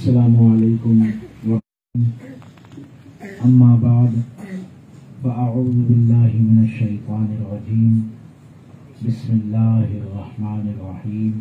السلام علیکم اما بعد فاعوذ باللہ من الشیطان الرجیم بسم اللہ الرحمن الرحیم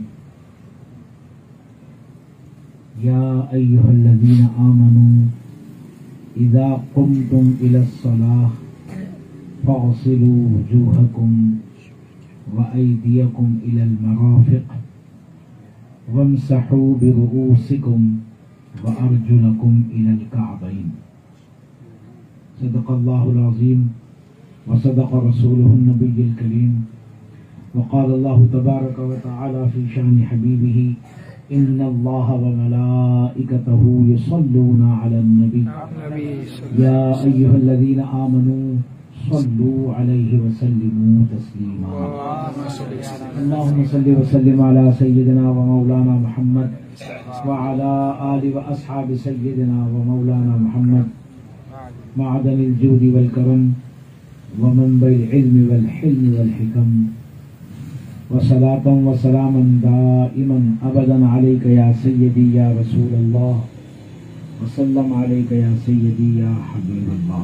یا ایہا الذین آمنوا اذا قمتم الى الصلاة فاغسلوا وجوہکم وأيديكم إلى المرافق وامسحوا برؤوسكم وأرجلكم إلى الكعبين. صدق الله العظيم وصدق رسوله النبي الكريم وقال الله تبارك وتعالى في شأن حبيبه إن الله وملائكته يصلون على النبي يا أيها الذين آمنوا صلوا عليه وسلموا تسليما. اللهم صل وسلم على سيدنا ومولانا محمد وعلى آل وأصحاب سيدنا ومولانا محمد معدن الجود والكرم ومنبع العلم والحلم والحكم وصلاة وسلاما دائما أبدا عليك يا سيدي يا رسول الله وسلم عليك يا سيدي يا حبيب الله.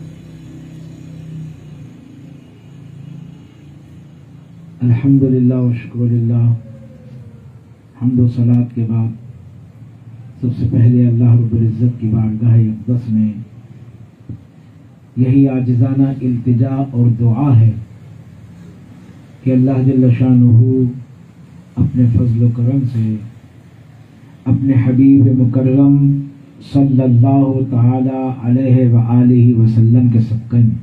الحمدللہ و شکر للہ. حمد و صلاۃ کے بعد سب سے پہلے اللہ رب العزت کی بارگاہ اقدس میں یہی عاجزانہ التجا اور دعا ہے کہ اللہ جل شانہ اپنے فضل و کرم سے اپنے حبیب مکرم صلی اللہ تعالی علیہ وآلہ وسلم کے صدقے میں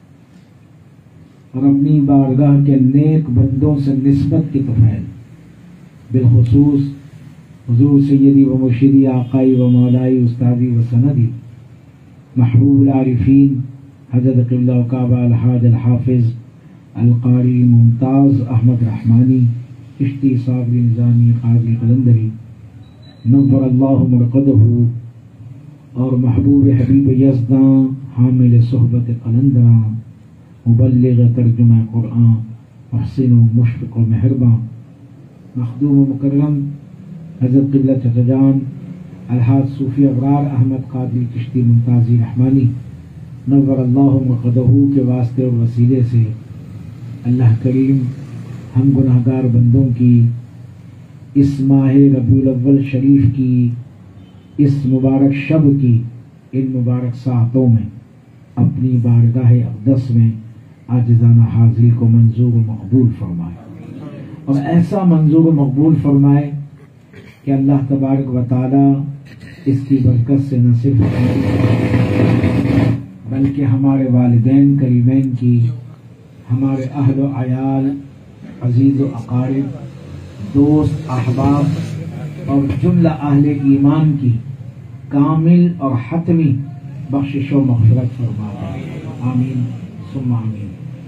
اور اپنی بارگاہ کے نیک بندوں سے نسبت کی طفیل بالخصوص حضور سیدی و مرشدی آقائی و مولائی استادی و سندی محبوب العارفین حضرت قبلہ و کعبہ الحاج الحافظ القاری ممتاز احمد رحمانی چشتی صابری نظامی قاضی قلندری نور اللہ مرقدہ اور محبوب حبیب یزداں حامل صحبت قلندراں مبلغ ترجمہ قرآن محسن و مشفق و مہرباں مخدوم و مکرم حضرت قبلہ چچا جان الحاج صوفی ابرار احمد قادری چشتی ممتازی رحمانی نور اللہ مرقدہ کے واسطے اور وسیلے سے اللہ کریم ہم گناہگار بندوں کی اس ماہ ربیع الاول شریف کی اس مبارک شب کی ان مبارک ساعتوں میں اپنی بارگاہ اقدس میں عاجزانہ حاضری کو منظور و مقبول فرمائے اور ایسا منظور و مقبول فرمائے کہ اللہ تبارک و تعالی اس کی برکت سے نہ صرف بلکہ ہمارے والدین کریمین کی، ہمارے اہل و عیال، عزیز و اقارب، دوست احباب اور جملہ اہل ایمان کی کامل اور حتمی بخشش و مغفرت فرمائے. آمین ثم آمین.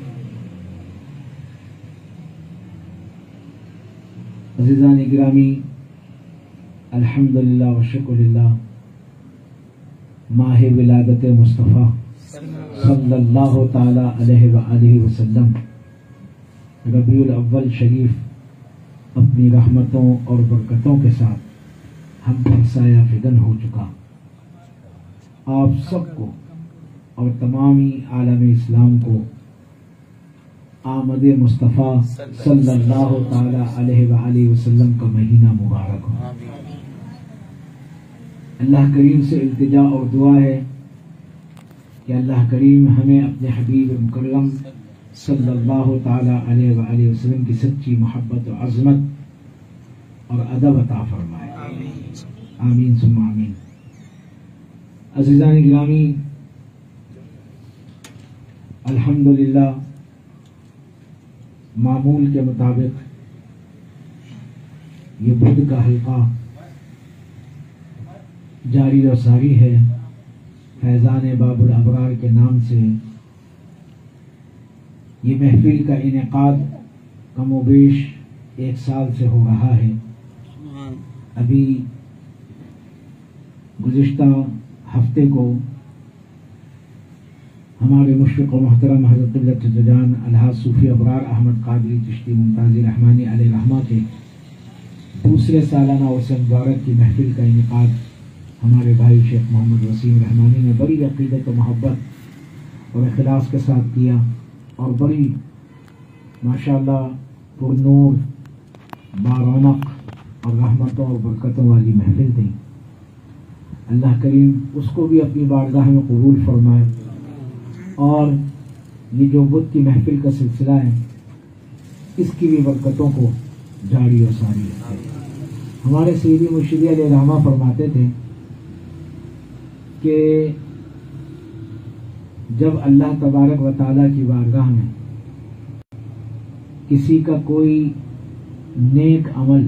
عزیزان گرامی، الحمدللہ و شکر للہ، ماہ ولادت مصطفیٰ صلی اللہ تعالی علیہ وآلہ وسلم ربیع الاول شریف اپنی رحمتوں اور برکتوں کے ساتھ ہم پر سایہ فگن ہو چکا. آپ سب کو اور تمامی عالم اسلام کو آمد مصطفیٰ صلی اللہ تعالی علیہ وآلہ وسلم کا مہینہ مبارک ہو. اللہ کریم سے التجا اور دعا ہے کہ اللہ کریم ہمیں اپنے حبیب مکرم صلی اللہ تعالی علیہ وآلہ وسلم کی سچی محبت و عظمت اور ادب عطا فرمائے. آمین ثم آمین. عزیزان گرامی، الحمدللہ معمول کے مطابق یہ بدھ کا حلقہ جاری و ساری ہے. فیضان باب الابرار کے نام سے یہ محفل کا انعقاد کم و بیش 1 سال سے ہو رہا ہے. ابھی گزشتہ ہفتے کو ہمارے مشفق و محترم حضرت قبلہ چچا جان الحاج صوفی ابرار احمد قادری چشتی ممتازی رحمانی علیہ رحمہ کے دوسرے سالانہ عرس مبارک کی محفل کا انعقاد ہمارے بھائی شیخ محمد وسیم رحمانی نے بڑی عقیدت و محبت اور اخلاص کے ساتھ کیا، اور بڑی ماشاءاللہ پر نور بارونق اور رحمتوں اور برکتوں والی محفل تھی۔ اللہ کریم اس کو بھی اپنی بارگاہ میں قبول فرمائے، اور یہ جو بدھ کی محفل کا سلسلہ ہے اس کی بھی برکتوں کو جاری و ساری رکھے۔ ہمارے سیدی مرشدی علیہ رحمہ فرماتے تھے کہ جب اللہ تبارک و تعالیٰ کی بارگاہ میں کسی کا کوئی نیک عمل،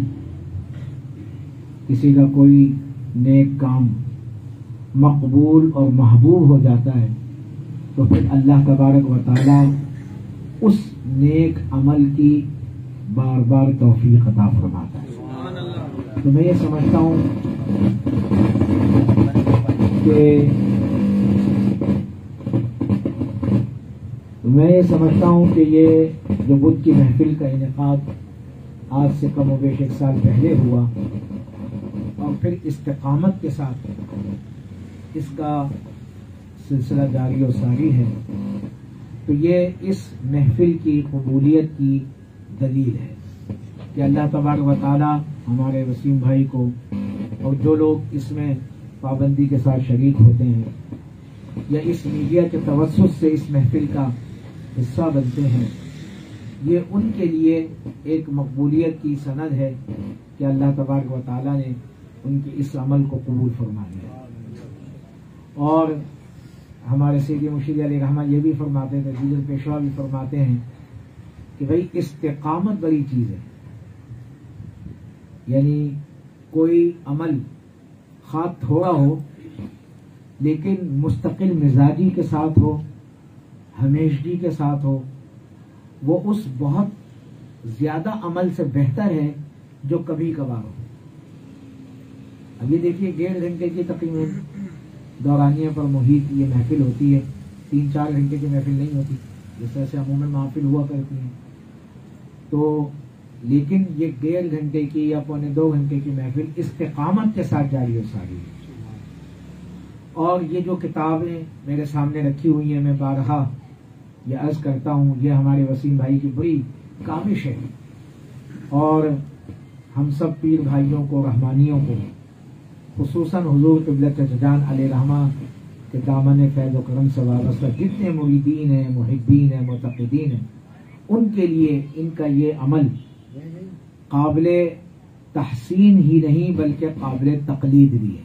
کسی کا کوئی نیک کام مقبول اور محبوب ہو جاتا ہے تو پھر اللہ تبارک و تعالیٰ اس نیک عمل کی بار بار توفیق عطا فرماتا ہے۔ تو میں یہ سمجھتا ہوں کہ یہ جو بدھ کی محفل کا انعقاد آج سے کم و بیش 1 سال پہلے ہوا، اور پھر استقامت کے ساتھ اس کا سلسلہ جاری و ساری ہے، تو یہ اس محفل کی قبولیت کی دلیل ہے کہ اللہ تبارک و تعالی ہمارے وسیم بھائی کو اور جو لوگ اس میں پابندی کے ساتھ شریک ہوتے ہیں یا اس میڈیا کے توسط سے اس محفل کا حصہ بنتے ہیں، یہ ان کے لیے ایک مقبولیت کی سند ہے کہ اللہ تبارک و تعالی نے ان کے اس عمل کو قبول فرما لیا۔ اور ہمارے سیدی مرشد علیہ رحمہ یہ بھی فرماتے تھے، دیگر پیشوا بھی فرماتے ہیں کہ بھئی استقامت بڑی چیز ہے، یعنی کوئی عمل خواہ تھوڑا ہو لیکن مستقل مزاجی کے ساتھ ہو، ہمیشگی کے ساتھ ہو، وہ اس بہت زیادہ عمل سے بہتر ہے جو کبھی کبھار ہو۔ اب یہ دیکھیے 1.5 گھنٹے کی تقریباً دورانیہ پر محیط یہ محفل ہوتی ہے، 3-4 گھنٹے کی محفل نہیں ہوتی جس طرح سے عموماً محفل ہوا کرتی ہیں، تو لیکن یہ 1.5 گھنٹے کی یا 1.25 گھنٹے کی محفل استقامت کے ساتھ جاری و ساری ہے۔ اور یہ جو کتابیں میرے سامنے رکھی ہوئی ہیں، میں بارہا یہ عرض کرتا ہوں، یہ ہمارے وسیم بھائی کی بڑی کاوش ہے، اور ہم سب پیر بھائیوں کو، رحمانیوں کو، خصوصاً حضور قبلہ چچا علیہ رحمہ کے دامن فیض و کرم سے وابستہ جتنے مریدین ہیں، محبین ہیں، معتقدین ہیں، ان کے لیے ان کا یہ عمل قابل تحسین ہی نہیں بلکہ قابل تقلید بھی ہے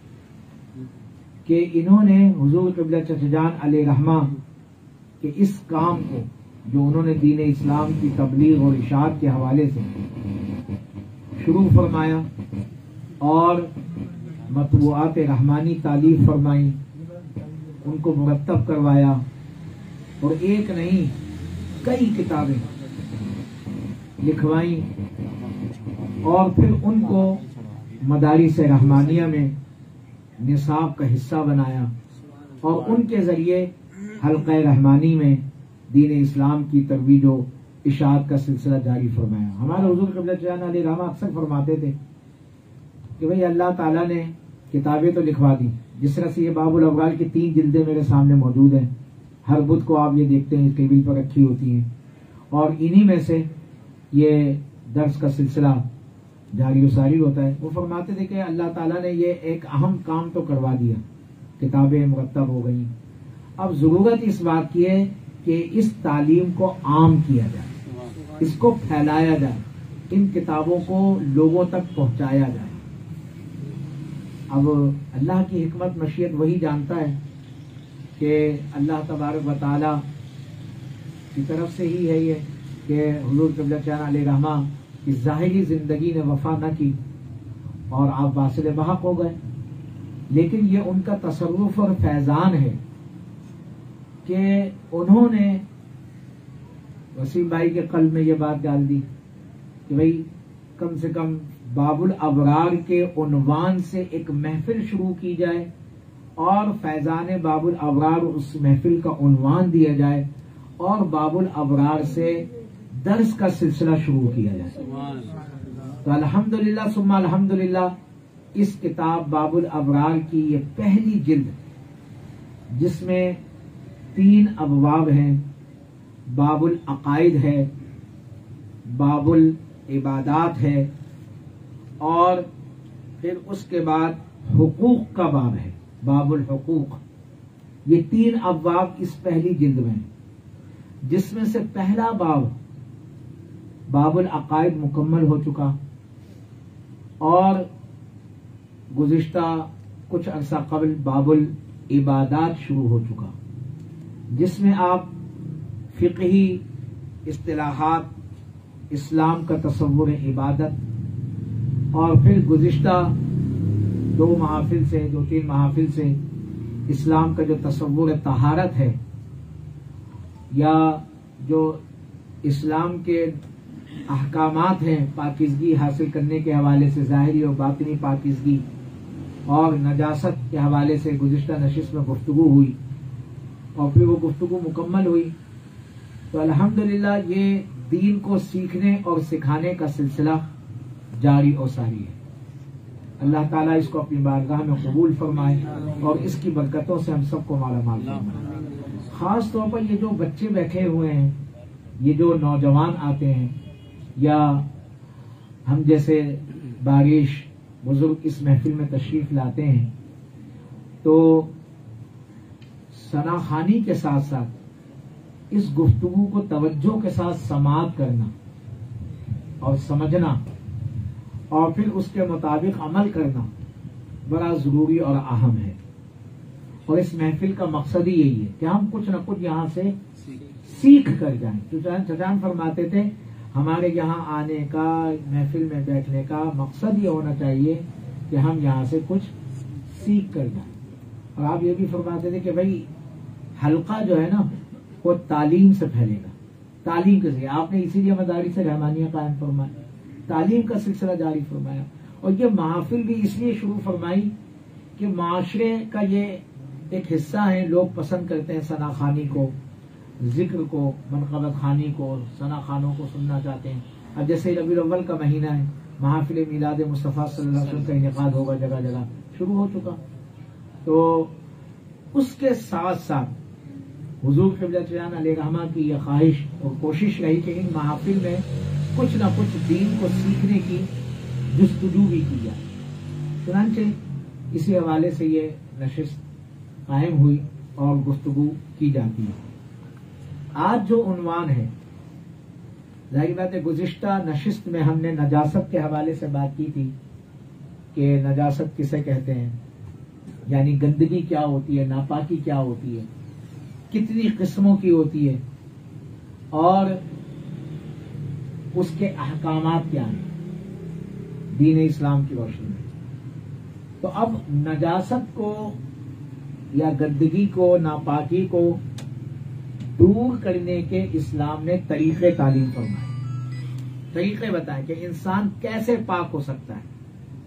کہ انہوں نے حضور قبلہ چچا علیہ رحمہ کہ اس کام کو جو انہوں نے دین اسلام کی تبلیغ اور اشاعت کے حوالے سے شروع فرمایا اور مطبوعات رحمانی تالیف فرمائی، ان کو مرتب کروایا، اور ایک نہیں کئی کتابیں لکھوائیں، اور پھر ان کو مدارس رحمانیہ میں نصاب کا حصہ بنایا، اور ان کے ذریعے حلقہ رحمانی میں دین اسلام کی ترویج و اشاعت کا سلسلہ جاری فرمایا۔ ہمارے حضور قبلہ چچا علیہ رحمہ اکثر فرماتے تھے کہ بھئی اللہ تعالیٰ نے کتابیں تو لکھوا دی، جس طرح سے یہ باب الابرار کی 3 جلدیں میرے سامنے موجود ہیں، ہر بدھ کو آپ یہ دیکھتے ہیں ٹیبل پر رکھی ہوتی ہیں، اور انہی میں سے یہ درس کا سلسلہ جاری و ساری ہوتا ہے۔ وہ فرماتے تھے کہ اللہ تعالیٰ نے یہ ایک اہم کام تو کروا دیا، کتابیں مرتب ہو گئیں، اب ضرورت اس بات کی ہے کہ اس تعلیم کو عام کیا جائے، اس کو پھیلایا جائے، ان کتابوں کو لوگوں تک پہنچایا جائے۔ اب اللہ کی حکمت مشیت وہی جانتا ہے کہ اللہ تبارک و تعالی کی طرف سے ہی ہے یہ کہ حضور قبلہ چچا علیہ رحمہ کی ظاہری زندگی نے وفا نہ کی اور آپ واصل بحق ہو گئے، لیکن یہ ان کا تصرف اور فیضان ہے کہ انہوں نے وسیم بھائی کے قلب میں یہ بات ڈال دی کہ بھئی کم سے کم باب الابرار کے عنوان سے ایک محفل شروع کی جائے اور فیضان باب الابرار اس محفل کا عنوان دیا جائے اور باب الابرار سے درس کا سلسلہ شروع کیا جائے۔ تو الحمدللہ ثم الحمدللہ اس کتاب باب الابرار کی یہ پہلی جلد جس میں 3 ابواب ہیں، باب العقائد ہے، باب العبادات ہے، اور پھر اس کے بعد حقوق کا باب ہے، باب الحقوق۔ یہ 3 ابواب اس پہلی جلد میں ہیں، جس میں سے پہلا باب باب العقائد مکمل ہو چکا، اور گزشتہ کچھ عرصہ قبل باب العبادات شروع ہو چکا، جس میں آپ فقہی اصطلاحات، اسلام کا تصور عبادت، اور پھر گزشتہ 2 محافل سے 2-3 محافل سے اسلام کا جو تصور طہارت ہے، یا جو اسلام کے احکامات ہیں پاکیزگی حاصل کرنے کے حوالے سے، ظاہری اور باطنی پاکیزگی اور نجاست کے حوالے سے گزشتہ نشست میں گفتگو ہوئی، اور پھر وہ گفتگو مکمل ہوئی۔ تو الحمدللہ یہ دین کو سیکھنے اور سکھانے کا سلسلہ جاری اور ساری ہے۔ اللہ تعالیٰ اس کو اپنی بارگاہ میں قبول فرمائے اور اس کی برکتوں سے ہم سب کو مالا مال فرمائے۔ خاص طور پر یہ جو بچے بیٹھے ہوئے ہیں، یہ جو نوجوان آتے ہیں، یا ہم جیسے بارش بزرگ اس محفل میں تشریف لاتے ہیں، تو ثنا خوانی کے ساتھ ساتھ اس گفتگو کو توجہ کے ساتھ سماعت کرنا اور سمجھنا، اور پھر اس کے مطابق عمل کرنا بڑا ضروری اور اہم ہے۔ اور اس محفل کا مقصد ہی یہی ہے کہ ہم کچھ نہ کچھ یہاں سے سیکھ کر جائیں۔ چچان فرماتے تھے ہمارے یہاں آنے کا، محفل میں بیٹھنے کا مقصد یہ ہونا چاہیے کہ ہم یہاں سے کچھ سیکھ کر جائیں۔ اور آپ یہ بھی فرماتے تھے کہ بھائی حلقہ جو ہے نا وہ تعلیم سے پھیلے گا، تعلیم کے ذریعے۔ آپ نے اسی لیے مدارس رحمانیہ قائم فرمایا، تعلیم کا سلسلہ جاری فرمایا، اور یہ محافل بھی اس لیے شروع فرمائی کہ معاشرے کا یہ ایک حصہ ہے، لوگ پسند کرتے ہیں ثنا خوانی کو، ذکر کو، منقبت خوانی کو، ثنا خوانوں کو سننا چاہتے ہیں۔ اب جیسے ربیع الاول کا مہینہ ہے، محافل میلاد مصطفیٰ صلی اللہ علیہ وسلم کا انعقاد ہوگا، جگہ جگہ شروع ہو چکا۔ تو اس کے ساتھ ساتھ حضور قبلہ جان علیہ رحمہ کی یہ خواہش اور کوشش رہی کہ ان محافل میں کچھ نہ کچھ دین کو سیکھنے کی جستجو بھی کی جائے۔ چنانچہ اسی حوالے سے یہ نشست قائم ہوئی اور گفتگو کی جاتی ہے۔ آج جو عنوان ہے، ظاہر بات ہے گزشتہ نشست میں ہم نے نجاست کے حوالے سے بات کی تھی کہ نجاست کسے کہتے ہیں، یعنی گندگی کیا ہوتی ہے، ناپاکی کیا ہوتی ہے، کتنی قسموں کی ہوتی ہے، اور اس کے احکامات کیا ہیں دین اسلام کی روشنی میں۔ تو اب نجاست کو یا گندگی کو، ناپاکی کو دور کرنے کے اسلام نے طریقے تعلیم فرمائے، طریقے بتائے کہ انسان کیسے پاک ہو سکتا ہے۔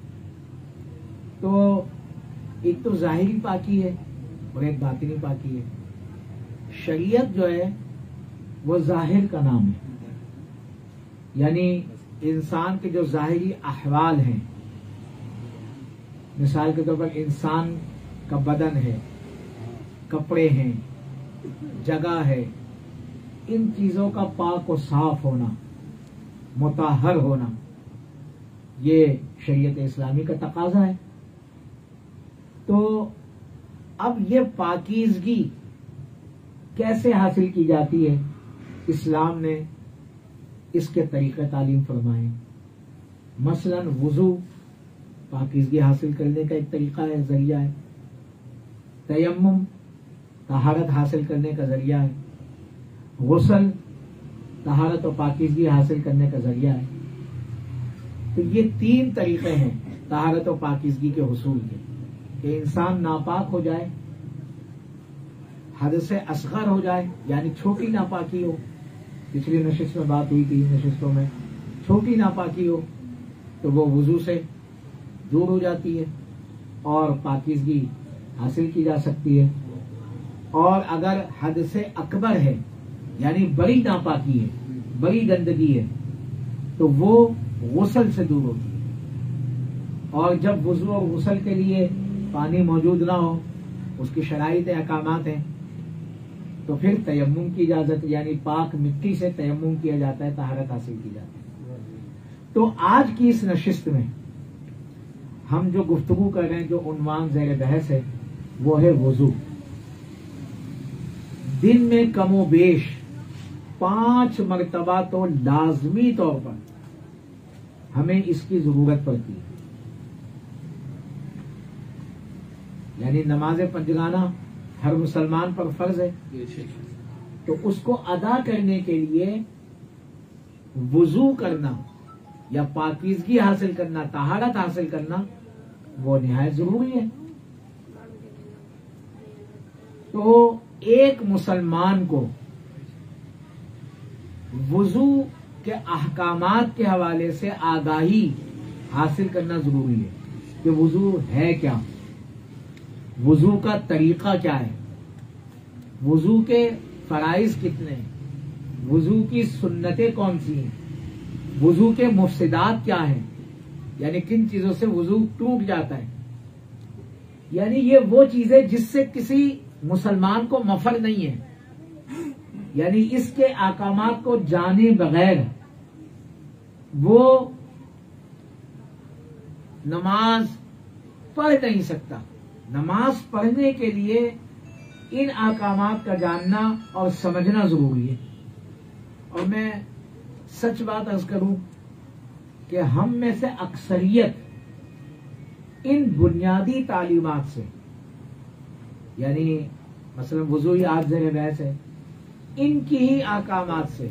تو ایک تو ظاہری پاکی ہے اور ایک باطنی پاکی ہے۔ شریعت جو ہے وہ ظاہر کا نام ہے، یعنی انسان کے جو ظاہری احوال ہیں، مثال کے طور پر انسان کا بدن ہے، کپڑے ہیں، جگہ ہے، ان چیزوں کا پاک و صاف ہونا، مطہر ہونا، یہ شریعت اسلامی کا تقاضا ہے۔ تو اب یہ پاکیزگی کیسے حاصل کی جاتی ہے، اسلام نے اس کے طریقے تعلیم فرمائے۔ مثلا وضو پاکیزگی حاصل کرنے کا ایک طریقہ ہے، ذریعہ ہے۔ تیمم طہارت حاصل کرنے کا ذریعہ ہے۔ غسل طہارت و پاکیزگی حاصل کرنے کا ذریعہ ہے۔ تو یہ 3 طریقے ہیں طہارت و پاکیزگی کے حصول کے، کہ انسان ناپاک ہو جائے، حدث اصغر ہو جائے یعنی چھوٹی ناپاکی ہو، پچھلی نشست میں بات ہوئی تھی، نشستوں میں چھوٹی ناپاکی ہو تو وہ وضو سے دور ہو جاتی ہے اور پاکیزگی حاصل کی جا سکتی ہے، اور اگر حدث اکبر ہے یعنی بڑی ناپاکی ہے، بڑی گندگی ہے، تو وہ غسل سے دور ہوتی ہے۔ اور جب وضو اور غسل کے لیے پانی موجود نہ ہو، اس کی شرائط احکامات ہیں، تو پھر تیمم کی اجازت، یعنی پاک مٹی سے تیمم کیا جاتا ہے، طہارت حاصل کی جاتی ہے۔ تو آج کی اس نشست میں ہم جو گفتگو کر رہے ہیں، جو عنوان زیر بحث ہے، وہ ہے وضو۔ دن میں کم و بیش 5 مرتبہ تو لازمی طور پر ہمیں اس کی ضرورت پڑتی ہے، یعنی نماز پنجگانہ ہر مسلمان پر فرض ہے، تو اس کو ادا کرنے کے لیے وضو کرنا یا پاکیزگی حاصل کرنا، طہارت حاصل کرنا، وہ نہایت ضروری ہے۔ تو ایک مسلمان کو وضو کے احکامات کے حوالے سے آگاہی حاصل کرنا ضروری ہے کہ وضو ہے کیا، وضو کا طریقہ کیا ہے، وضو کے فرائض کتنے ہیں، وضو کی سنتیں کون سی ہیں، وضو کے مفسدات کیا ہیں، یعنی کن چیزوں سے وضو ٹوٹ جاتا ہے، یعنی یہ وہ چیزیں جس سے کسی مسلمان کو مفر نہیں ہے، یعنی اس کے احکامات کو جانے بغیر وہ نماز پڑھ نہیں سکتا۔ نماز پڑھنے کے لیے ان احکامات کا جاننا اور سمجھنا ضروری ہے۔ اور میں سچ بات عرض کروں کہ ہم میں سے اکثریت ان بنیادی تعلیمات سے، یعنی مثلا وضو ہی آج زیر بحث ہے، ان کی ہی احکامات سے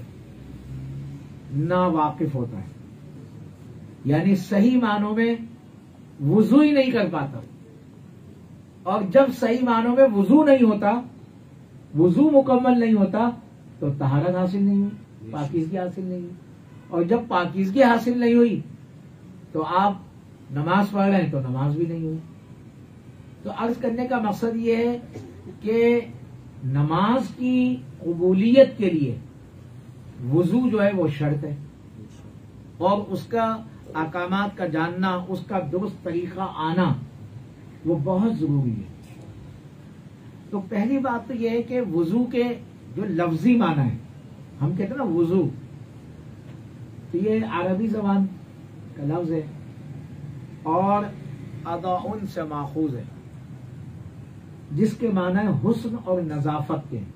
ناواقف ہوتا ہے، یعنی صحیح معنوں میں وضو ہی نہیں کر پاتا، اور جب صحیح معنوں میں وضو نہیں ہوتا، وضو مکمل نہیں ہوتا، تو طہارت حاصل نہیں ہوئی، پاکیزگی حاصل نہیں ہوئی، اور جب پاکیزگی حاصل نہیں ہوئی تو آپ نماز پڑھ رہے ہیں تو نماز بھی نہیں ہوئی۔ تو عرض کرنے کا مقصد یہ ہے کہ نماز کی قبولیت کے لیے وضو جو ہے وہ شرط ہے، اور اس کا احکامات کا جاننا، اس کا درست طریقہ آنا وہ بہت ضروری ہے۔ تو پہلی بات تو یہ ہے کہ وضو کے جو لفظی معنی ہے، ہم کہتے ہیں نا وضو، تو یہ عربی زبان کا لفظ ہے اور اداؤن سے ماخوذ ہے، جس کے معنی حسن اور نظافت کے ہیں۔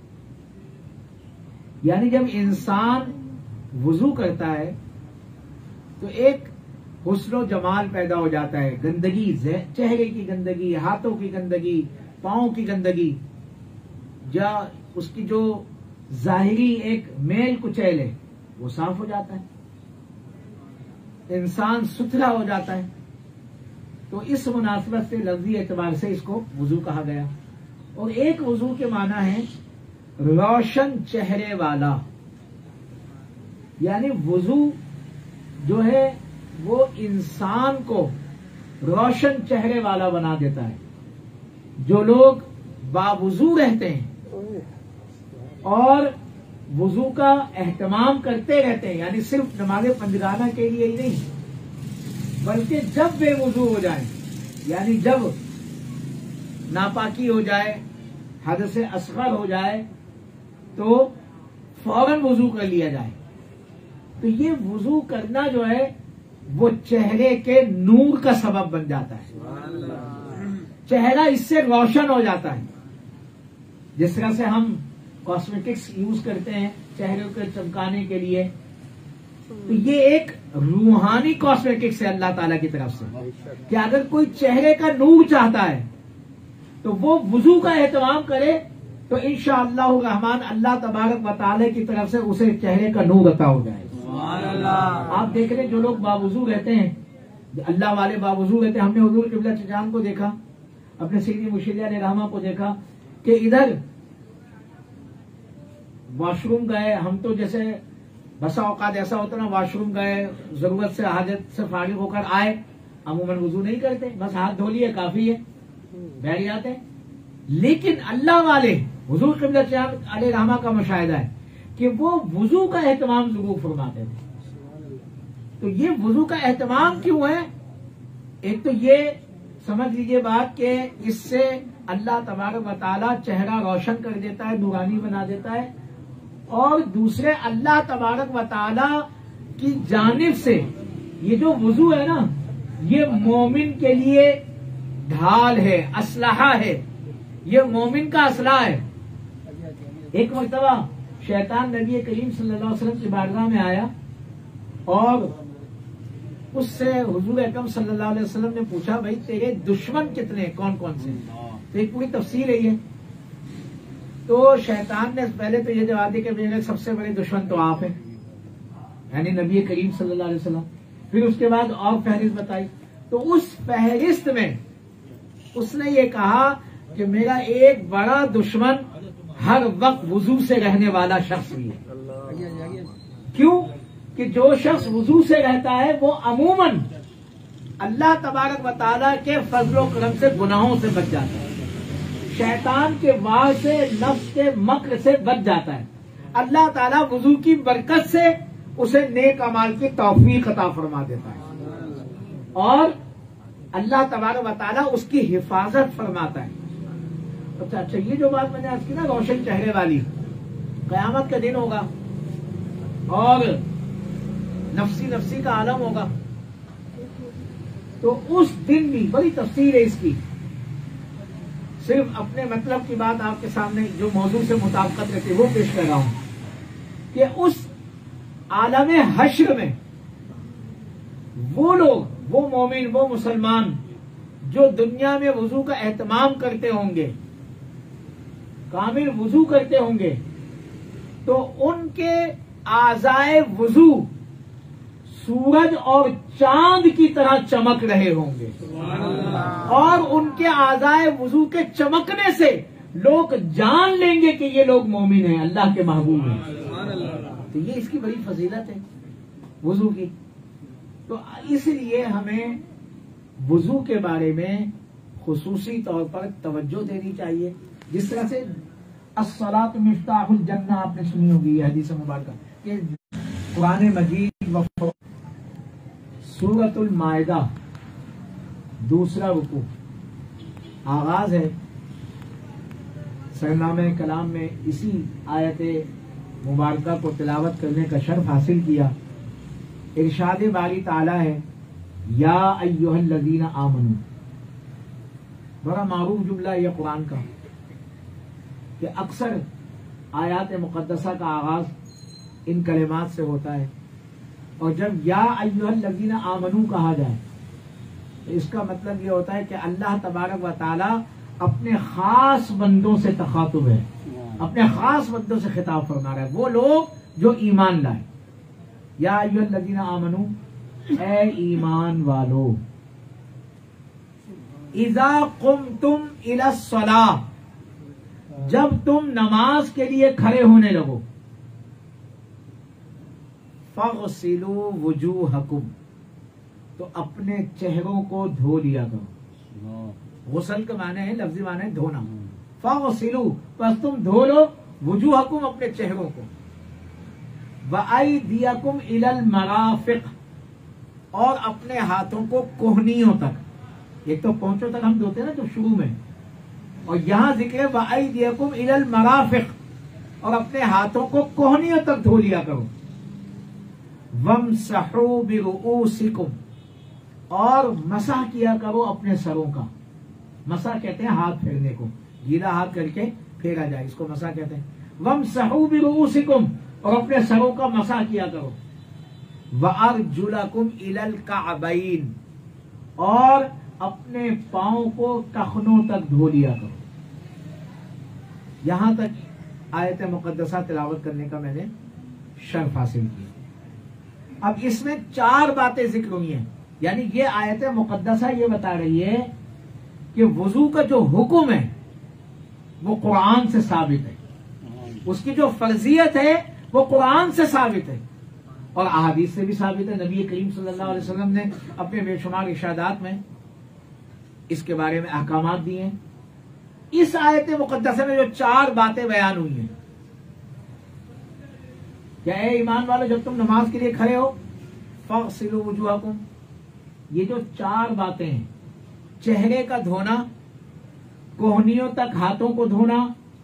یعنی جب انسان وضو کرتا ہے تو ایک حسن و جمال پیدا ہو جاتا ہے، گندگی، چہرے کی گندگی، ہاتھوں کی گندگی، پاؤں کی گندگی، یا اس کی جو ظاہری ایک میل کچیل ہے وہ صاف ہو جاتا ہے، انسان ستھرا ہو جاتا ہے۔ تو اس مناسبت سے لفظی اعتبار سے اس کو وضو کہا گیا۔ اور ایک وضو کے معنی ہے روشن چہرے والا، یعنی وضو جو ہے وہ انسان کو روشن چہرے والا بنا دیتا ہے۔ جو لوگ باوضو رہتے ہیں اور وضو کا اہتمام کرتے رہتے ہیں، یعنی صرف نماز پنجگانہ کے لیے ہی نہیں، بلکہ جب بے وضو ہو جائیں، یعنی جب ناپاکی ہو جائے، حدث اصغر ہو جائے، تو فوراً وضو کر لیا جائے۔ تو یہ وضو کرنا جو ہے وہ چہرے کے نور کا سبب بن جاتا ہے، چہرہ اس سے روشن ہو جاتا ہے۔ جس طرح سے ہم کاسمیٹکس یوز کرتے ہیں چہرے کو چمکانے کے لیے، تو یہ ایک روحانی کاسمیٹکس ہے اللہ تعالیٰ کی طرف سے، کہ اگر کوئی چہرے کا نور چاہتا ہے تو وہ وضو کا اہتمام کرے تو انشاءاللہ الرحمن اللہ تبارک و تعالی کی طرف سے اسے چہرے کا نور عطا ہو جائے۔ آپ دیکھ رہے جو لوگ باوضو رہتے ہیں، اللہ والے باوضو رہتے ہیں، ہم نے حضور قبلہ چچان کو دیکھا، اپنے سیدی مرشدیہ علیہ رحمہ کو دیکھا کہ ادھر واش روم گئے، ہم تو جیسے بسا اوقات ایسا ہوتا نا، واش روم گئے، ضرورت سے حاجت سے فارغ ہو کر آئے، عموماً وضو نہیں کرتے، بس ہاتھ دھو لیے کافی ہے، بیٹھ جاتے۔ لیکن اللہ والے حضور قبلہ چچان علیہ رحمہ کا مشاہدہ ہے کہ وہ وضو کا اہتمام ضرور فرماتے تھے۔ تو یہ وضو کا اہتمام کیوں ہے؟ ایک تو یہ سمجھ لیجئے بات کہ اس سے اللہ تبارک و تعالیٰ چہرہ روشن کر دیتا ہے، نورانی بنا دیتا ہے، اور دوسرے اللہ تبارک و تعالیٰ کی جانب سے یہ جو وضو ہے نا، یہ مومن کے لیے ڈھال ہے، اسلحہ ہے، یہ مومن کا اسلحہ ہے۔ ایک مرتبہ شیطان نبی کریم صلی اللہ علیہ وسلم کی بارگاہ میں آیا اور اس سے حضور اکرم صلی اللہ علیہ وسلم نے پوچھا، بھائی تیرے دشمن کتنے ہیں، کون کون سے؟ تو ایک پوری تفصیل ہے یہ۔ تو شیطان نے پہلے تو یہ جواب دیا کہ میرے سب سے بڑے دشمن تو آپ ہیں، یعنی نبی کریم صلی اللہ علیہ وسلم۔ پھر اس کے بعد اور فہرست بتائی، تو اس فہرست میں اس نے یہ کہا کہ میرا ایک بڑا دشمن ہر وقت وضو سے رہنے والا شخص بھی ہے۔ کیوں کہ جو شخص وضو سے رہتا ہے وہ عموماً اللہ تبارک و تعالیٰ کے فضل و کرم سے گناہوں سے بچ جاتا ہے، شیطان کے وار سے، نفس کے مکر سے بچ جاتا ہے۔ اللہ تعالیٰ وضو کی برکت سے اسے نیک اعمال کی توفیق عطا فرما دیتا ہے، اور اللہ تبارک و تعالیٰ اس کی حفاظت فرماتا ہے۔ اچھا، یہ جو بات میں نے آج کی نا روشن چہرے والی، قیامت کا دن ہوگا اور نفسی کا عالم ہوگا، تو اس دن بھی بڑی تفصیل ہے اس کی۔ صرف اپنے مطلب کی بات آپ کے سامنے جو موضوع سے مطابقت رکھتے وہ پیش کر رہا ہوں کہ اس عالم حشر میں وہ لوگ، وہ مومن، وہ مسلمان جو دنیا میں وضو کا اہتمام کرتے ہوں گے، کامل وضو کرتے ہوں گے، تو ان کے اعضائے وضو سورج اور چاند کی طرح چمک رہے ہوں گے، اور ان کے اعضائے وضو کے چمکنے سے لوگ جان لیں گے کہ یہ لوگ مومن ہیں، اللہ کے محبوب ہیں۔ تو یہ اس کی بڑی فضیلت ہے وضو کی۔ تو اس لیے ہمیں وضو کے بارے میں خصوصی طور پر توجہ دینی چاہیے، جس طرح سے الصلاۃ مفتاح الجنہ آپ نے سنی ہوگی یہ حدیث مبارکہ، کہ قرآن مجید و سورۃ المائدہ دوسرا رکوع آغاز ہے، سرنامہ کلام میں اسی آیت مبارکہ کو تلاوت کرنے کا شرف حاصل کیا۔ ارشاد باری تعالی ہے، یا ایھا الذین آمنوا، بڑا معروف جملہ یہ قرآن کا کہ اکثر آیات مقدسہ کا آغاز ان کلمات سے ہوتا ہے، اور جب یا ایھا الذین آمنوا کہا جائے تو اس کا مطلب یہ ہوتا ہے کہ اللہ تبارک و تعالی اپنے خاص بندوں سے تخاطب ہے، اپنے خاص بندوں سے خطاب فرما رہا ہے، وہ لوگ جو ایمان لائے۔ یا ایھا الذین آمنوا، اے ایمان والو، اذا قمتم الی الصلاۃ، جب تم نماز کے لیے کھڑے ہونے لگو، فاغسلوا وجوہکم، تو اپنے چہروں کو دھو لیا کرو۔ غسل کا معنی ہے، لفظی معنی ہے دھونا۔ فاغسلوا، بس تم دھو لو، وجوہکم، اپنے چہروں کو، وایدیکم الی المرافق، اور اپنے ہاتھوں کو کوہنیوں تک۔ ایک تو پہنچوں تک ہم دھوتے ہیں نا جو شروع میں، اور یہاں ذکر ہے وایدیکم الی المرافق، اور اپنے ہاتھوں کو کوہنیوں تک دھو لیا کرو۔ وامسحوا برؤوسکم، اور مسح کیا کرو اپنے سروں کا۔ مسح کہتے ہیں ہاتھ پھیرنے کو، گیلا ہاتھ کر کے پھیرا جائے، اس کو مسح کہتے ہیں۔ وامسحوا برؤوسکم، اور اپنے سروں کا مسح کیا کرو۔ وارجلکم الی الکعبین، اور اپنے پاؤں کو ٹخنوں تک دھو لیا کرو۔ یہاں تک آیت مقدسہ تلاوت کرنے کا میں نے شرف حاصل کیا۔ اب اس میں 4 باتیں ذکر ہوئی ہیں، یعنی یہ آیت مقدسہ یہ بتا رہی ہے کہ وضو کا جو حکم ہے وہ قرآن سے ثابت ہے، اس کی جو فرضیت ہے وہ قرآن سے ثابت ہے، اور احادیث سے بھی ثابت ہے۔ نبی کریم صلی اللہ علیہ وسلم نے اپنے بے شمار ارشادات میں اس کے بارے میں احکامات دیے ہیں۔ اس آیت مقدسہ میں جو 4 باتیں بیان ہوئی ہیں، کہ اے ایمان والو، جب تم نماز کے لیے کھڑے ہو، فاغسلوا وجوہکم، یہ جو 4 باتیں ہیں، چہرے کا دھونا، کوہنیوں تک ہاتھوں کو دھونا،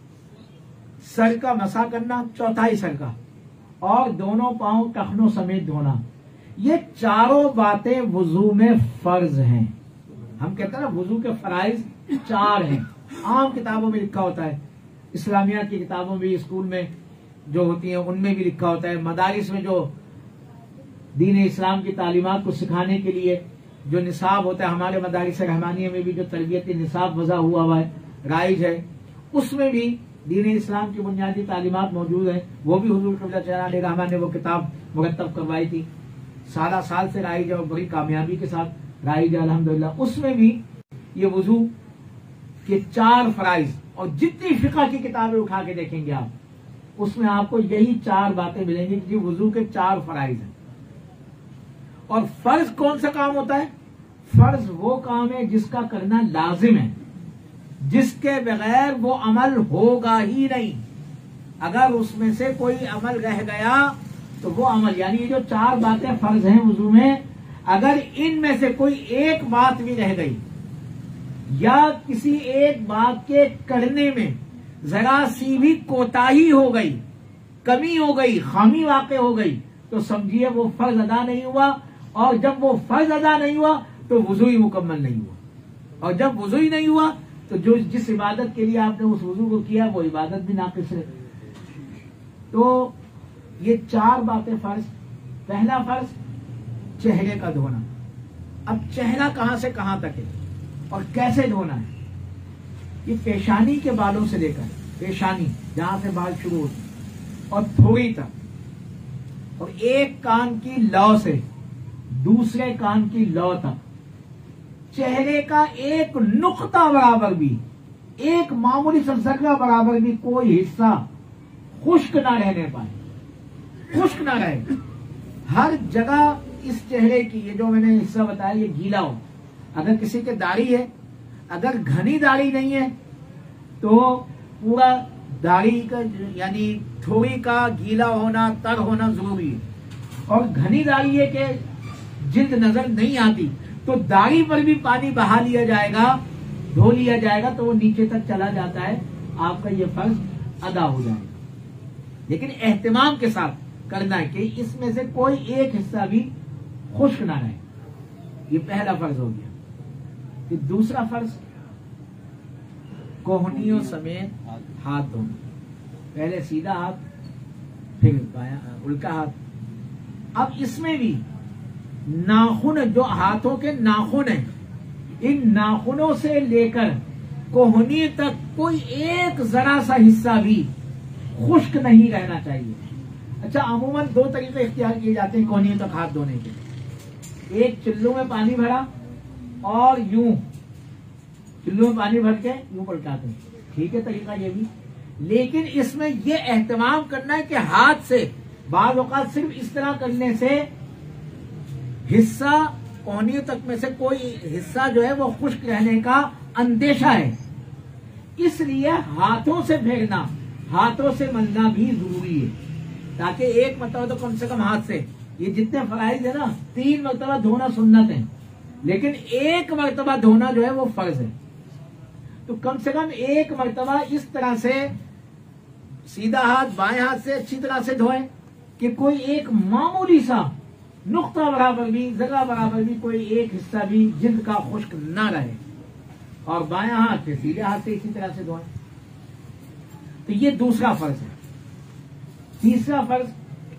سر کا مسح کرنا، چوتھائی سر کا، اور دونوں پاؤں ٹخنوں سمیت دھونا، یہ چاروں باتیں وضو میں فرض ہیں۔ ہم کہتے ہیں نا وضو کے فرائض 4 ہیں، عام کتابوں میں لکھا ہوتا ہے، اسلامیات کی کتابوں میں، اسکول میں جو ہوتی ہیں ان میں بھی لکھا ہوتا ہے، مدارس میں جو دین اسلام کی تعلیمات کو سکھانے کے لیے جو نصاب ہوتا ہے، ہمارے مدارس رحمانیہ میں بھی جو تربیتی نصاب وضع ہوا ہے، رائج ہے، اس میں بھی دین اسلام کی بنیادی تعلیمات موجود ہیں۔ وہ بھی حضور قبلہ چہرہ علیہ الرحمٰن نے وہ کتاب مرتب کروائی تھی، سالہ سال سے رائج ہے اور بڑی کامیابی کے ساتھ رائج ہے الحمدللہ۔ اس میں بھی یہ وضو کے 4 فرائض، اور جتنی فقہ کی کتابیں اٹھا کے دیکھیں گے آپ، اس میں آپ کو یہی 4 باتیں ملیں گی کہ وضو کے 4 فرائض ہیں۔ اور فرض کون سا کام ہوتا ہے؟ فرض وہ کام ہے جس کا کرنا لازم ہے، جس کے بغیر وہ عمل ہوگا ہی نہیں۔ اگر اس میں سے کوئی عمل رہ گیا تو وہ عمل، یعنی یہ جو 4 باتیں فرض ہیں وضو میں، اگر ان میں سے کوئی ایک بات بھی رہ گئی یا کسی ایک بات کے کرنے میں ذرا سی بھی کوتاہی ہو گئی، کمی ہو گئی، خامی واقع ہو گئی، تو سمجھیے وہ فرض ادا نہیں ہوا، اور جب وہ فرض ادا نہیں ہوا تو وضو ہی مکمل نہیں ہوا، اور جب وضو ہی نہیں ہوا تو جس عبادت کے لیے آپ نے اس وضو کو کیا وہ عبادت بھی ناقص ہے۔ تو یہ 4 باتیں فرض۔ پہلا فرض چہرے کا دھونا۔ اب چہرہ کہاں سے کہاں تک ہے اور کیسے دھونا ہے؟ یہ پیشانی کے بالوں سے لے کر پیشانی جہاں سے بال شروع ہوتے اور تھوڑی تک، اور ایک کان کی لو سے دوسرے کان کی لو تک، چہرے کا ایک نقطہ برابر بھی، ایک معمولی سا ذرہ برابر بھی کوئی حصہ خشک نہ رہنے پائے، خشک نہ رہے۔ ہر جگہ اس چہرے کی، یہ جو میں نے حصہ بتایا، یہ گیلا ہو۔ اگر کسی کے داڑھی ہے، اگر گھنی داڑھی نہیں ہے تو پورا داڑھی کا یعنی تھوڑی کا گیلا ہونا، تر ہونا ضروری ہے، اور گھنی داڑھی ہے کہ جلد نظر نہیں آتی تو داڑھی پر بھی پانی بہا لیا جائے گا، دھو لیا جائے گا تو وہ نیچے تک چلا جاتا ہے، آپ کا یہ فرض ادا ہو جائے گا۔ لیکن اہتمام کے ساتھ کرنا ہے کہ اس میں سے کوئی ایک حصہ بھی خشک نہ رہے۔ یہ پہلا فرض ہو گیا۔ پھر دوسرا فرض کوہنیوں سمیت ہاتھ دھونا۔ پہلے سیدھا ہاتھ، پھر بایاں الٹا ہاتھ۔ اب اس میں بھی ناخن، جو ہاتھوں کے ناخن ہیں، ان ناخنوں سے لے کر کوہنی تک کوئی ایک ذرا سا حصہ بھی خشک نہیں رہنا چاہیے۔ اچھا، عموماً 2 طریقے اختیار کیے جاتے ہیں کوہنی تک ہاتھ دھونے کے۔ ایک چلو میں پانی بھرا اور یوں چلو میں پانی بھر کے یوں پلٹاتے ہیں، ٹھیک ہے طریقہ یہ بھی، لیکن اس میں یہ اہتمام کرنا ہے کہ ہاتھ سے بعض اوقات صرف اس طرح کرنے سے حصہ کوہنیوں تک میں سے کوئی حصہ جو ہے وہ خشک رہنے کا اندیشہ ہے، اس لیے ہاتھوں سے پھیرنا، ہاتھوں سے ملنا بھی ضروری ہے، تاکہ ایک مرتبہ تو کم سے کم ہاتھ سے، یہ جتنے فرائض ہیں نا 3 مرتبہ دھونا سنت ہے، لیکن 1 مرتبہ دھونا جو ہے وہ فرض ہے، تو کم سے کم 1 مرتبہ اس طرح سے سیدھا ہاتھ بائیں ہاتھ سے اچھی طرح سے دھوئیں کہ کوئی ایک معمولی سا نقطہ برابر بھی، ذرہ برابر بھی کوئی ایک حصہ بھی جلد کا خشک نہ رہے، اور بائیں ہاتھ سے سیدھے ہاتھ سے اسی طرح سے دھوئیں۔ تو یہ دوسرا فرض ہے۔ تیسرا فرض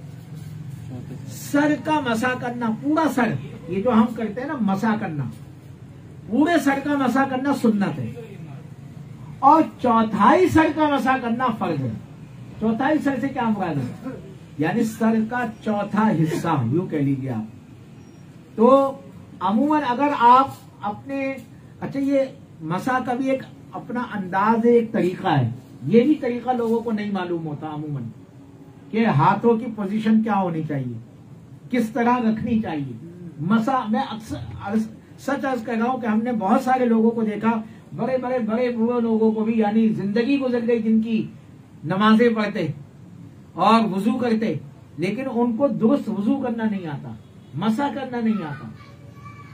سر کا مسح کرنا، پورا سر، یہ جو ہم کرتے ہیں نا مسح کرنا، پورے سر کا مسح کرنا سنت ہے، اور چوتھائی سر کا مسح کرنا فرض ہے۔ چوتھائی سر سے کیا مراد ہے؟ یعنی سر کا چوتھا حصہ، یوں کہہ لیجیے آپ۔ تو عموماً اگر آپ اپنے، اچھا یہ مسح کا بھی ایک اپنا انداز ہے، ایک طریقہ ہے، یہ بھی طریقہ لوگوں کو نہیں معلوم ہوتا عموماً کہ ہاتھوں کی پوزیشن کیا ہونی چاہیے، کس طرح رکھنی چاہیے۔ مسح میں اکثر سچ عرض کر رہا ہوں کہ ہم نے بہت سارے لوگوں کو دیکھا، بڑے بوڑھے لوگوں کو بھی، یعنی زندگی گزر گئی جن کی نمازیں پڑھتے اور وضو کرتے، لیکن ان کو درست وضو کرنا نہیں آتا، مسح کرنا نہیں آتا،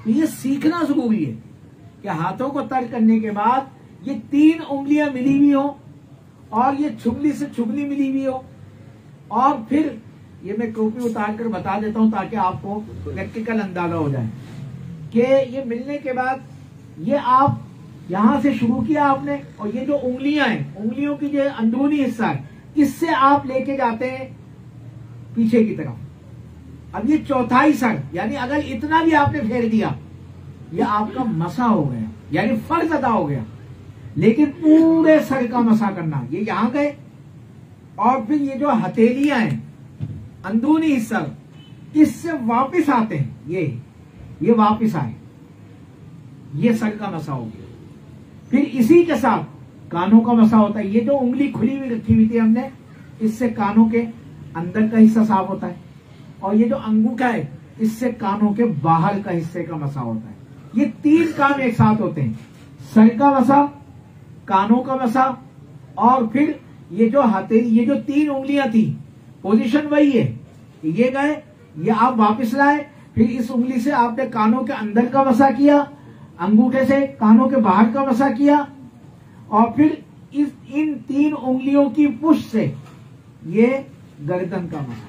تو یہ سیکھنا ضروری ہے کہ ہاتھوں کو ترک کرنے کے بعد یہ 3 انگلیاں ملی ہوئی ہوں اور یہ چھگلی سے چھگلی ملی ہوئی ہو، اور پھر یہ میں ٹوپی اتار کر بتا دیتا ہوں تاکہ آپ کو پریکٹیکل اندازہ ہو جائے کہ یہ ملنے کے بعد یہ آپ یہاں سے شروع کیا آپ نے، اور یہ جو انگلیاں ہیں، انگلیوں کی جو اندرونی حصہ ہے، اس سے آپ لے کے جاتے ہیں پیچھے کی طرف. اب یہ چوتھائی سر، یعنی اگر اتنا بھی آپ نے پھیر دیا یہ آپ کا مسا ہو گیا، یعنی فرض ادا ہو گیا. لیکن پورے سر کا مسا کرنا، یہ یہاں گئے اور پھر یہ جو ہتھیلیاں ہیں اندرونی حصہ اس سے واپس آتے ہیں، یہ واپس آئے، یہ سر کا مسا ہو گیا. پھر اسی کے ساتھ کانوں کا مسا ہوتا ہے. یہ جو انگلی کھلی ہوئی رکھی ہوئی تھی ہم نے، اس سے کانوں کے اندر کا حصہ صاف ہوتا ہے، اور یہ جو انگوٹھا ہے اس سے کانوں کے باہر کا حصے کا مسا ہوتا ہے. یہ 3 کام ایک ساتھ ہوتے ہیں، سر کا مسا، کانوں کا مسا، اور پھر یہ جو ہتھیلی، یہ جو 3 انگلیاں تھی پوزیشن وہی ہے. یہ گئے، یہ آپ واپس لائے، پھر اس انگلی سے آپ نے کانوں کے اندر کا مسا کیا، انگوٹھے سے کانوں کے باہر کا مسا کیا، اور پھر ان 3 انگلیوں کی پشت سے یہ گردن کا مسا،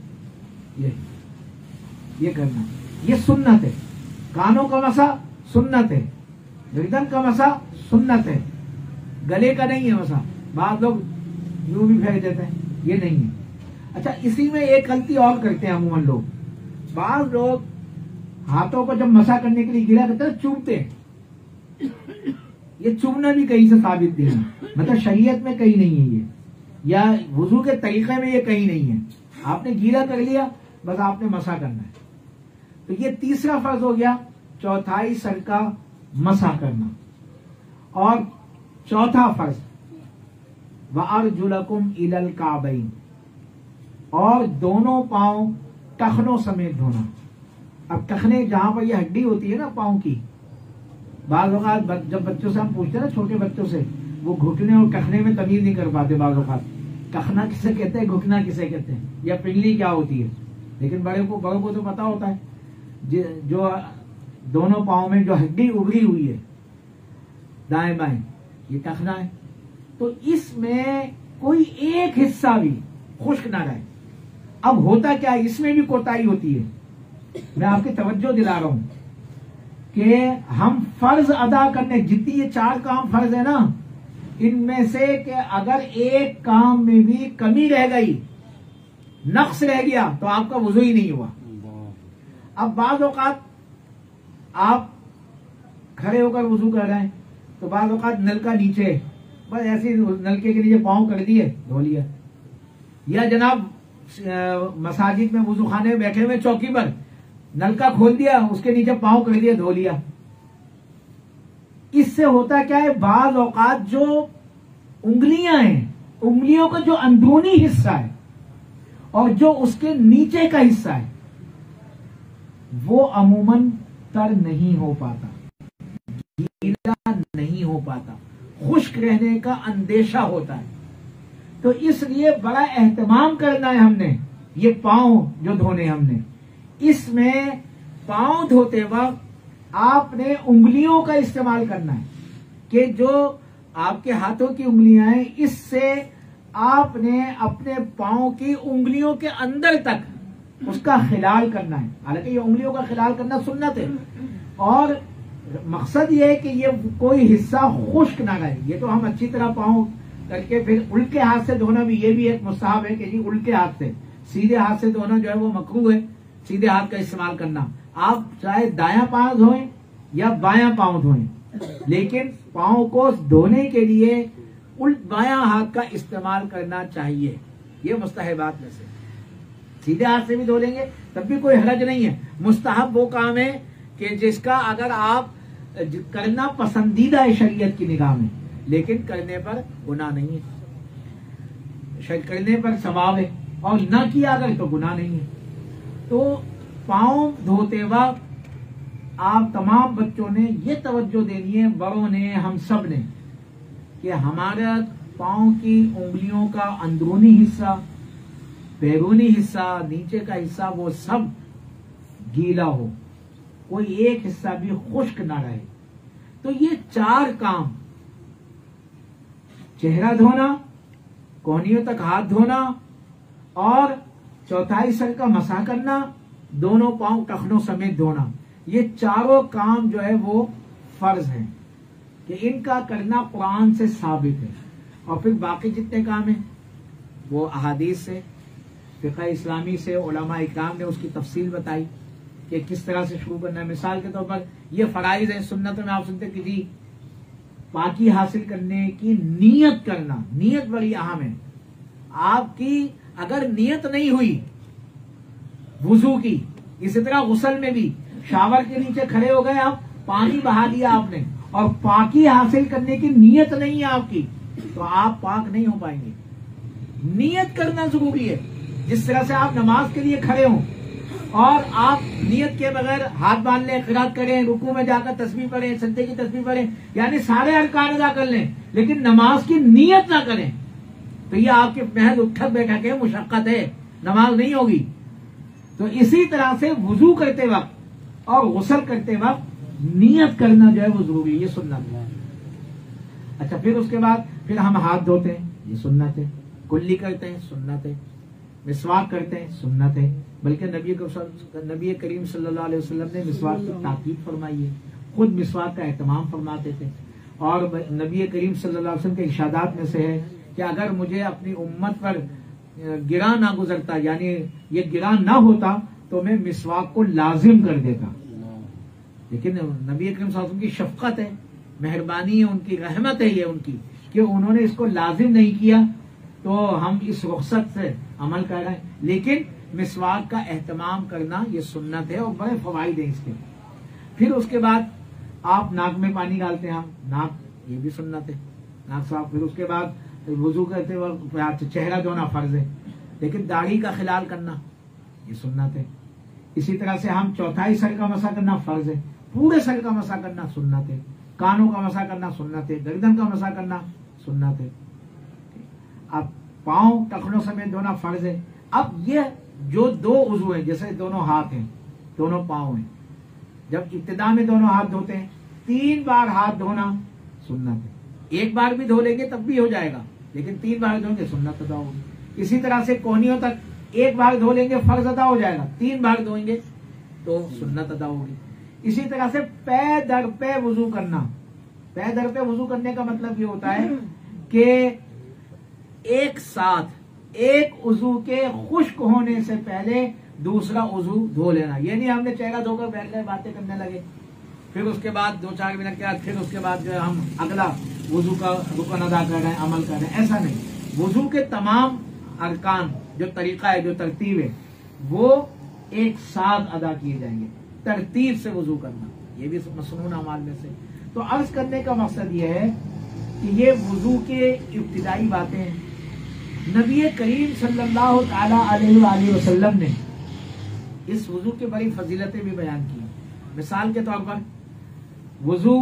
یہ کرنا، یہ سنت ہے. کانوں کا مسا سنت ہے، گردن کا مسا سنت ہے، گلے کا نہیں ہے مسا. بعض لوگ یوں بھی پھینک دیتے ہیں، یہ نہیں ہے. اچھا، اسی میں ایک غلطی اور کرتے ہیں عموماً لوگ. بعض لوگ ہاتھوں کو جب مسا کرنے کے لیے گرا کرتے ہیں چومتے ہیں. یہ چومنا بھی کہیں سے ثابت نہیں ہے، مطلب شریعت میں کہیں نہیں ہے یہ، یا وضو کے طریقے میں یہ کہیں نہیں ہے. آپ نے گیلا کر لیا، بس آپ نے مسا کرنا ہے. تو یہ تیسرا فرض ہو گیا، چوتھائی سر کا مسا کرنا. اور چوتھا فرض وَأَرْجُلَكُمْ إِلَى الْكَعْبَيْنِ، اور دونوں پاؤں ٹخنوں سمیت دھونا. اب ٹخنے جہاں پر یہ ہڈی ہوتی ہے نا پاؤں کی، بعض اوقات جب بچوں سے ہم پوچھتے ہیں نا، چھوٹے بچوں سے، وہ گھٹنے اور ٹخنے میں تمیز نہیں کر پاتے. بعض اوقات ٹخنا کسے کہتے ہیں، گھٹنا کسے کہتے ہیں، یا پنڈلی کیا ہوتی ہے. لیکن بڑوں کو تو پتا ہوتا ہے، جو دونوں پاؤں میں جو ہڈی ابری ہوئی ہے دائیں بائیں، یہ ٹخنا ہے. تو اس میں کوئی ایک حصہ بھی خشک نہ رہے. اب ہوتا کیا ہے، اس میں بھی کوتاہی ہوتی ہے. میں آپ کی توجہ دلا رہا ہوں کہ ہم فرض ادا کرنے، جتنی یہ 4 کام فرض ہے نا، ان میں سے کہ اگر ایک کام میں بھی کمی رہ گئی، نقص رہ گیا، تو آپ کا وضو ہی نہیں ہوا. اب بعض اوقات آپ کھڑے ہو کر وضو کر رہے ہیں، تو بعض اوقات نلکا نیچے، بس ایسے نلکے کے نیچے پاؤں کر دیے، دھو لیا. یا جناب مساجد میں وضو خانے میں بیٹھے ہوئے چوکی پر نلکا کھول دیا، اس کے نیچے پاؤں کر دیے، دھو لیا. اس سے ہوتا کیا ہے، بعض اوقات جو انگلیاں ہیں، انگلیوں کا جو اندرونی حصہ ہے اور جو اس کے نیچے کا حصہ ہے، وہ عموماً تر نہیں ہو پاتا، گیلا نہیں ہو پاتا، خشک رہنے کا اندیشہ ہوتا ہے. تو اس لیے بڑا اہتمام کرنا ہے ہم نے. یہ پاؤں جو دھونے ہم نے، اس میں پاؤں دھوتے وقت آپ نے انگلیوں کا استعمال کرنا ہے، کہ جو آپ کے ہاتھوں کی انگلیاں ہیں، اس سے آپ نے اپنے پاؤں کی انگلیوں کے اندر تک اس کا خلال کرنا ہے. حالانکہ یہ انگلیوں کا خلال کرنا سنت ہے، اور مقصد یہ ہے کہ یہ کوئی حصہ خشک نہ رہے. یہ تو ہم اچھی طرح پاؤں کر کے پھر الٹے ہاتھ سے دھونا بھی، یہ بھی ایک مستحب ہے کہ جی الٹے ہاتھ سے. سیدھے ہاتھ سے دھونا جو ہے وہ مکروہ ہے، سیدھے ہاتھ کا استعمال کرنا. آپ چاہے دایاں پاؤں دھوئیں یا بایاں پاؤں دھوئیں، لیکن پاؤں کو دھونے کے لیے بایاں ہاتھ کا استعمال کرنا چاہیے. یہ مستحبات میں سے. سیدھے ہاتھ سے بھی دھو لیں گے تب بھی کوئی حرج نہیں ہے. مستحب وہ کام ہے کہ جس کا اگر آپ کرنا پسندیدہ ہے شریعت کی نگاہ میں، لیکن کرنے پر گناہ نہیں ہے، کرنے پر ثواب ہے، اور نہ کیا اگر تو گناہ نہیں ہے. تو پاؤں دھوتے وقت آپ تمام بچوں نے یہ توجہ دینی ہے، بڑوں نے، ہم سب نے، کہ ہمارا پاؤں کی انگلیوں کا اندرونی حصہ، بیرونی حصہ، نیچے کا حصہ، وہ سب گیلا ہو. کوئی ایک حصہ بھی خشک نہ رہے. تو یہ 4 کام، چہرہ دھونا، کونیوں تک ہاتھ دھونا، اور چوتھائی سر کا مسح کرنا، دونوں پاؤں ٹخنوں سمیت دھونا، یہ چاروں کام جو ہے وہ فرض ہیں کہ ان کا کرنا قرآن سے ثابت ہے. اور پھر باقی جتنے کام ہیں وہ احادیث سے، فقہ اسلامی سے علماء اکرام نے اس کی تفصیل بتائی کہ کس طرح سے شروع کرنا ہے. مثال کے طور پر یہ فرائض ہیں، سنتوں میں آپ سنتے کہ جی پاکی حاصل کرنے کی نیت کرنا، نیت بڑی اہم ہے. آپ کی اگر نیت نہیں ہوئی وضو کی، اسی طرح غسل میں بھی شاور کے نیچے کھڑے ہو گئے، آپ پانی بہا دیا آپ نے، اور پاکی حاصل کرنے کی نیت نہیں ہے آپ کی، تو آپ پاک نہیں ہو پائیں گے. نیت کرنا ضروری ہے. جس طرح سے آپ نماز کے لیے کھڑے ہوں اور آپ نیت کے بغیر ہاتھ باندھ لیں، قرات کریں، رکوع میں جا کر تسبیح پڑھیں، سجدے کی تسبیح پڑھیں، یعنی سارے ارکان ادا کر لیں، لیکن نماز کی نیت نہ کریں، تو یہ آپ کے محض اٹھک بیٹھک ہے، مشقت ہے، نماز نہیں ہوگی. تو اسی طرح سے وضو کرتے وقت اور غسل کرتے وقت نیت کرنا جو ہے وہ ضروری ہے، یہ سنت ہے. اچھا، پھر اس کے بعد پھر ہم ہاتھ دھوتے ہیں، یہ سنت ہے. کلی کرتے ہیں، سنت ہے. مسواک کرتے ہیں، سنت ہے. بلکہ نبی کریم صلی اللہ علیہ وسلم نے مسواک کی تاکید فرمائی ہے، خود مسواک کا اہتمام فرماتے تھے. اور نبی کریم صلی اللہ علیہ وسلم کے ارشادات میں سے ہے کہ اگر مجھے اپنی امت پر گراں نہ گزرتا، یعنی یہ گراں نہ ہوتا، تو میں مسواک کو لازم کر دیتا. لیکن نبی کریم صلی اللہ علیہ وسلم کی شفقت ہے، مہربانی ہے، ان کی رحمت ہے یہ ان کی، کہ انہوں نے اس کو لازم نہیں کیا، تو ہم اس رخصت سے عمل کر رہے ہیں. لیکن مسواک کا اہتمام کرنا یہ سنت ہے، اور بڑے فوائد ہیں اس کے. پھر اس کے بعد آپ ناک میں پانی ڈالتے ہیں، ناک، یہ بھی سنت ہے، ناک صاف. پھر اس کے بعد وضو کرتے وقت چہرہ دھونا فرض ہے، لیکن داڑھی کا خلال کرنا یہ سنت ہے. اسی طرح سے ہم چوتھائی سر کا مسح کرنا فرض ہے، پورے سر کا مسح کرنا سنت ہے، کانوں کا مسح کرنا سنت ہے، گردن کا مسح کرنا سنت ہے. اب پاؤں ٹخنوں سمیت دھونا فرض ہے. اب یہ جو 2 عضو ہیں، جیسے دونوں ہاتھ ہیں، دونوں پاؤں ہیں، جب ابتدا میں دونوں ہاتھ دھوتے ہیں 3 بار ہاتھ دھونا سنت ہے. 1 بار بھی دھو لیں گے تب بھی ہو جائے گا، لیکن 3 بار دھویں گے سنت ادا ہوگی. اسی طرح سے کونیوں تک 1 بار دھو لیں گے فرض ادا ہو جائے گا، 3 بار دھوئیں گے تو سنت ادا ہوگی. اسی طرح سے پے در پہ وضو کرنا. پے در پہ وضو کرنے کا مطلب یہ ہوتا ہے کہ ایک ساتھ ایک عضو کے خشک ہونے سے پہلے دوسرا عضو دھو لینا. یہ نہیں ہم نے چہرہ دھو کر بیٹھ گئے، باتیں کرنے لگے، پھر اس کے بعد 2-4 منٹ کے بعد پھر اس کے بعد جو ہے ہم اگلا وضو کا رکن ادا کر رہے ہیں، عمل کر رہے ہیں. ایسا نہیں. وضو کے تمام ارکان، جو طریقہ ہے، جو ترتیب ہے، وہ ایک ساتھ ادا کیے جائیں گے. ترتیب سے وضو کرنا یہ بھی مسنون اعمال میں سے. تو عرض کرنے کا مقصد یہ ہے کہ یہ وضو کے ابتدائی باتیں ہیں. نبی کریم صلی اللہ تعالی علیہ وآلہ وسلم نے اس وضو کی بڑی فضیلتیں بھی بیان کی. مثال کے طور پر وضو،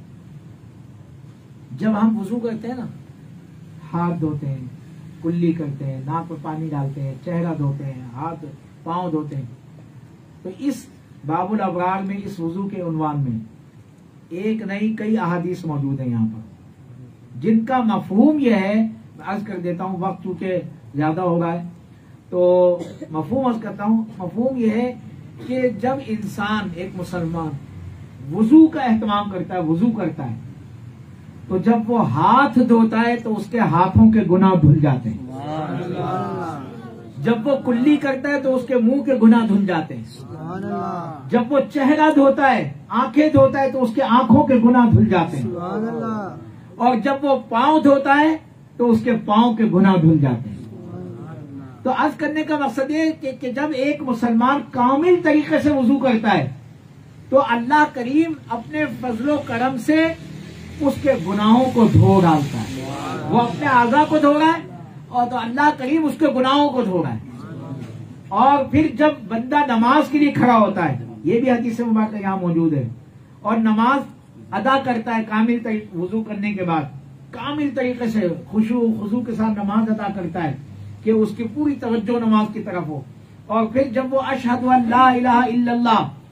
جب ہم وضو کرتے ہیں نا، ہاتھ دھوتے ہیں، کلی کرتے ہیں، ناک پر پانی ڈالتے ہیں، چہرہ دھوتے ہیں، ہاتھ پاؤں دھوتے ہیں، تو اس باب الابرار میں، اس وضو کے عنوان میں ایک نہیں کئی احادیث موجود ہیں یہاں پر، جن کا مفہوم یہ ہے. عرض کر دیتا ہوں، وقت چونکہ زیادہ ہو رہا ہے تو مفہوم عرض کرتا ہوں. مفہوم یہ ہے کہ جب انسان، ایک مسلمان وضو کا اہتمام کرتا ہے، وضو کرتا ہے، تو جب وہ ہاتھ دھوتا ہے تو اس کے ہاتھوں کے گناہ دھل جاتے ہیں. جب وہ کلی کرتا ہے تو اس کے منہ کے گناہ دھل جاتے ہیں. جب وہ چہرہ دھوتا ہے، آنکھیں دھوتا ہے، تو اس کے آنکھوں کے گناہ دھل جاتے ہیں. اور جب وہ پاؤں دھوتا ہے تو اس کے پاؤں کے گناہ دھل جاتے ہیں. تو عرض کرنے کا مقصد یہ کہ جب ایک مسلمان کامل طریقے سے وضو کرتا ہے تو اللہ کریم اپنے فضل و کرم سے اس کے گناہوں کو دھو ڈالتا ہے. وہ اپنے اعضاء کو دھو رہا ہے اور تو اللہ کریم اس کے گناہوں کو دھو رہا ہے. اور پھر جب بندہ نماز کے لیے کھڑا ہوتا ہے، یہ بھی حدیث مبارکہ یہاں موجود ہے، اور نماز ادا کرتا ہے کامل وضو کرنے کے بعد، کامل طریقے سے خشوع خضوع کے ساتھ نماز ادا کرتا ہے کہ اس کی پوری توجہ نماز کی طرف ہو. اور پھر جب وہ اشہد ان لا الہ الا اللہ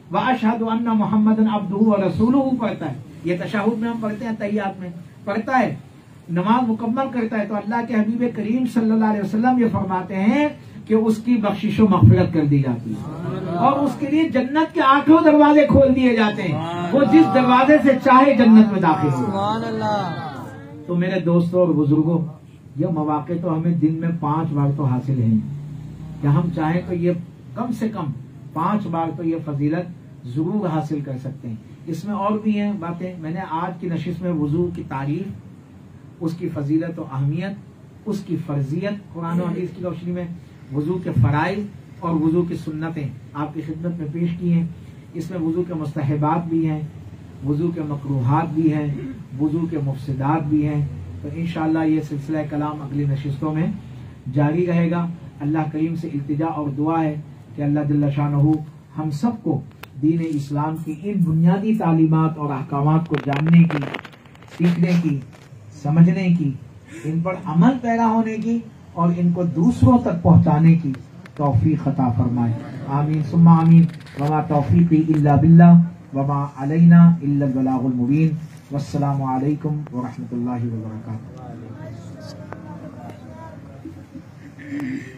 वअशहदु अन्ना मुहम्मदन अब्दुहु व रसूलुहु पढ़ता है, ये तशहुद में हम पढ़ते हैं, तहियात में पढ़ता है, नमाज मुकम्मल करता है, तो अल्लाह के हबीब करीम सल्लल्लाहु अलैहि वसल्लम ये फरमाते हैं कि उसकी बख्शिश व मग़फ़िरत कर दी जाती है और उसके लिए जन्नत के आठों दरवाजे खोल दिए जाते हैं, वो जिस दरवाजे से चाहे जन्नत में दाखिल हो। तो मेरे दोस्तों और बुजुर्गों, ये मौके तो हमें दिन में 5 बार तो हासिल हैं, कि हम चाहें तो ये कम से कम 5 बार तो ये फजीलत जरूर हासिल कर सकते हैं। इसमें और भी हैं बातें, मैंने आज की नशिश में वुजू की तारीफ, उसकी फजीलत और अहमियत, उसकी फर्जियत कुरान और हदीस की रोशनी में, वुजू के फराइज और वुजू की सुन्नतें आपकी खिदमत में पेश की हैं। इसमें वुजू के मुस्तहबात भी हैं, वुजू के मकरूहात भी हैं, वुजू के मुफसिदात भी हैं। तो इंशाअल्लाह ये सिलसिला कलाम अगली नशिस्तों में जारी रहेगा। अल्लाह करीम से इल्तिजा और दुआ है कि अल्लाह जल्ल शानहू हम सबको दीन इस्लाम की इन बुनियादी तालीमात और अहकामात को जानने की, सीखने की, समझने की, इन पर अमल पैदा होने की और इनको दूसरों तक पहुंचाने की तौफीक अता फरमाए। आमीन सुम्मा आमीन। वमा तौफीकी इल्ला बिल्लाह वमा अलैना इल्ला अल बलागुल मुबीन। वस्सलामु अलैकुम व रहमतुल्लाहि व बरकातुहू।